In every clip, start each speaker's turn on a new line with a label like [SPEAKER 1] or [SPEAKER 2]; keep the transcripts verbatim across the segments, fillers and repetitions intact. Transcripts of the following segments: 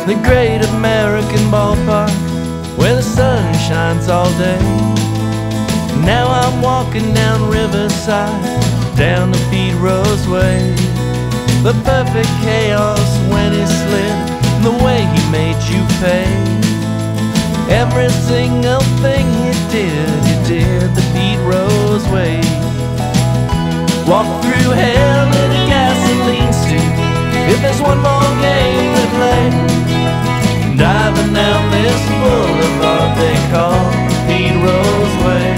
[SPEAKER 1] the great American ballpark where the sun shines all day. Now I'm walking down Riverside, down the Pete Rose Way. The perfect chaos when he slid, the way he made you pay. Every single thing he did, he did the Pete Rose Way. Walk through hell in a gasoline suit, if there's one more game to play. Diving down this boulevard they call Pete Rose Way.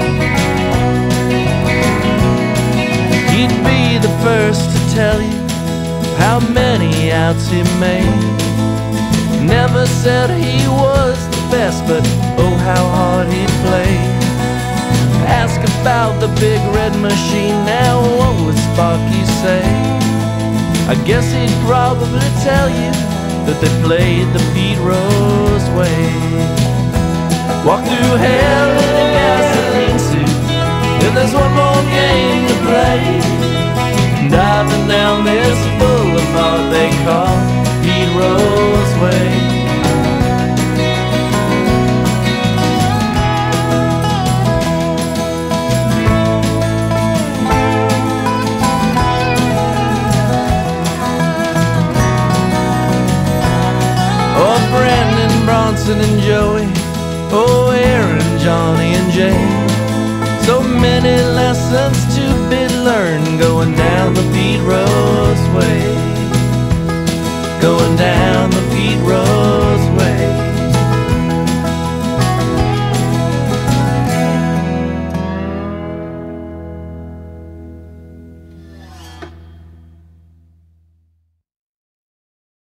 [SPEAKER 1] He'd be the first to tell you how many outs he made. Never said he was the best, but oh how hard he played. Ask about the big red machine, now what would Sparky say? I guess he'd probably tell you that they played the Pete Rose Way. Walk through hell in a gasoline suit, if there's one more game to play. Diving down this boulevard they call Pete Rose Way. Oh, Brandon, Bronson and Joey, oh, Aaron, Johnny and Jay. So many lessons to be learned going down the Pete Rose Way.